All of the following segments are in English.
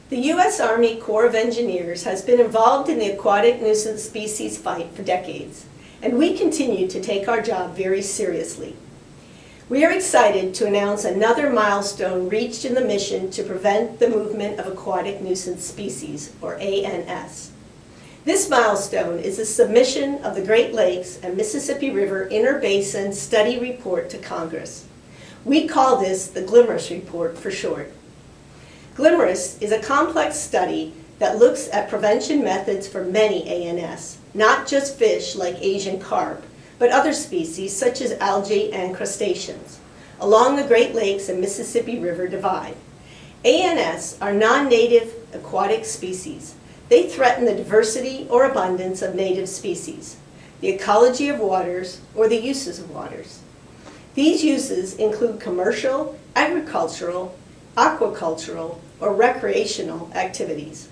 The U.S. Army Corps of Engineers has been involved in the aquatic nuisance species fight for decades, and we continue to take our job very seriously. We are excited to announce another milestone reached in the mission to prevent the movement of aquatic nuisance species, or ANS. This milestone is the submission of the Great Lakes and Mississippi River Interbasin Study Report to Congress. We call this the Gloom Report for short. Gloom is a complex study that looks at prevention methods for many ANS, not just fish like Asian carp, but other species such as algae and crustaceans, along the Great Lakes and Mississippi River Divide. ANS are non-native aquatic species. They threaten the diversity or abundance of native species, the ecology of waters, or the uses of waters. These uses include commercial, agricultural, aquacultural, or recreational activities.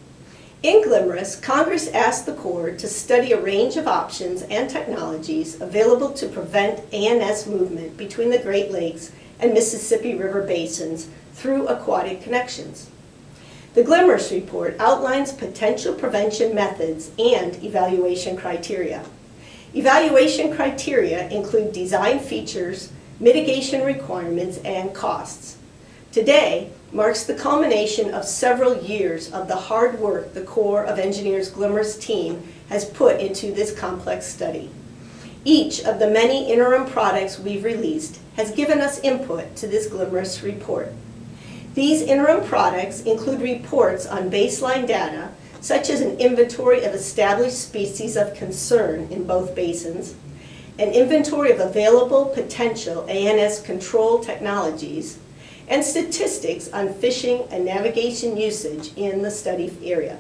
In Gloom, Congress asked the Corps to study a range of options and technologies available to prevent ANS movement between the Great Lakes and Mississippi River basins through aquatic connections. The Gloom Report outlines potential prevention methods and evaluation criteria. Evaluation criteria include design features, mitigation requirements, and costs. Today marks the culmination of several years of the hard work the Corps of Engineers Gloom team has put into this complex study. Each of the many interim products we've released has given us input to this Gloom report. These interim products include reports on baseline data, such as an inventory of established species of concern in both basins, an inventory of available potential ANS control technologies, and statistics on fishing and navigation usage in the study area.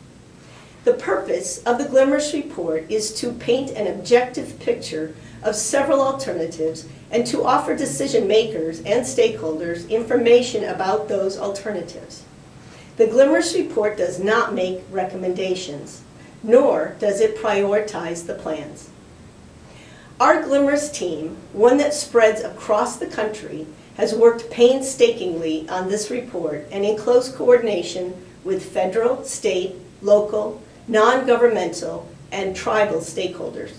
The purpose of the Gloom report is to paint an objective picture of several alternatives and to offer decision makers and stakeholders information about those alternatives. The Gloom report does not make recommendations, nor does it prioritize the plans. Our Gloom team, one that spreads across the country, has worked painstakingly on this report and in close coordination with federal, state, local, non-governmental, and tribal stakeholders.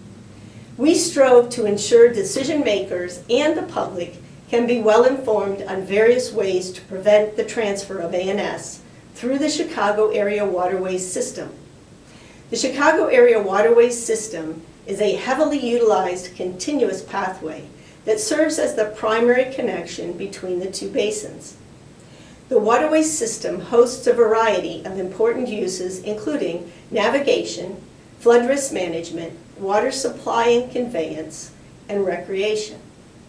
We strove to ensure decision makers and the public can be well informed on various ways to prevent the transfer of ANS through the Chicago Area Waterways system. The Chicago Area Waterways system is a heavily utilized continuous pathway that serves as the primary connection between the two basins. The waterway system hosts a variety of important uses, including navigation, flood risk management, water supply and conveyance, and recreation.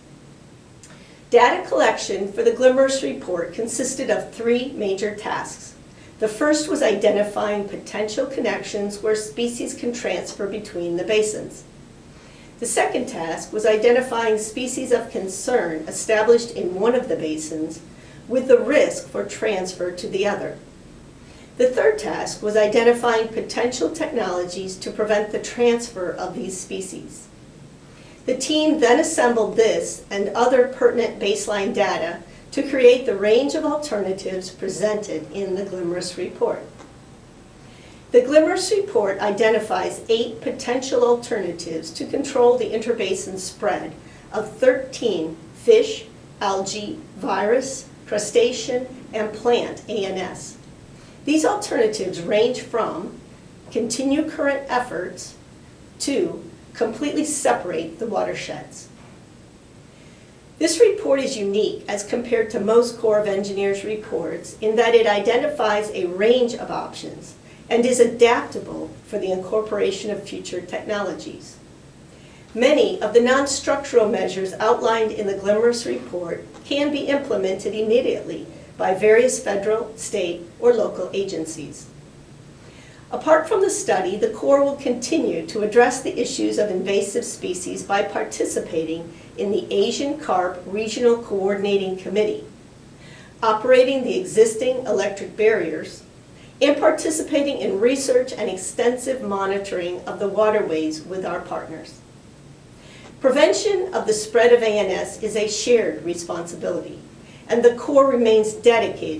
Data collection for the Gloom report consisted of three major tasks. The first was identifying potential connections where species can transfer between the basins. The second task was identifying species of concern established in one of the basins with the risk for transfer to the other. The third task was identifying potential technologies to prevent the transfer of these species. The team then assembled this and other pertinent baseline data to create the range of alternatives presented in the Gloom report. The Gloom report identifies 8 potential alternatives to control the interbasin spread of 13 fish, algae, virus, crustacean, and plant ANS. These alternatives range from continue current efforts to completely separate the watersheds. This report is unique as compared to most Corps of Engineers reports in that it identifies a range of options and is adaptable for the incorporation of future technologies. Many of the non-structural measures outlined in the Gloom report can be implemented immediately by various federal, state, or local agencies. Apart from the study, the Corps will continue to address the issues of invasive species by participating in the Asian Carp Regional Coordinating Committee, operating the existing electric barriers, and participating in research and extensive monitoring of the waterways with our partners. Prevention of the spread of ANS is a shared responsibility, and the Corps remains dedicated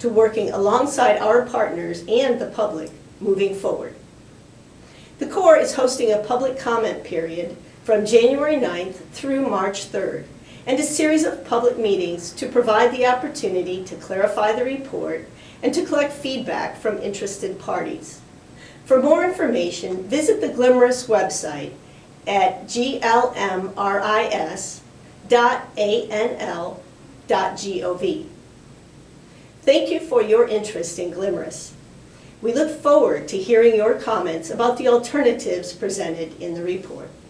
to working alongside our partners and the public moving forward. The Corps is hosting a public comment period from January 9th through March 3rd, and a series of public meetings to provide the opportunity to clarify the report and to collect feedback from interested parties. For more information, visit the Glimmerous website at glmris.anl.gov. Thank you for your interest in Glimmerous. We look forward to hearing your comments about the alternatives presented in the report.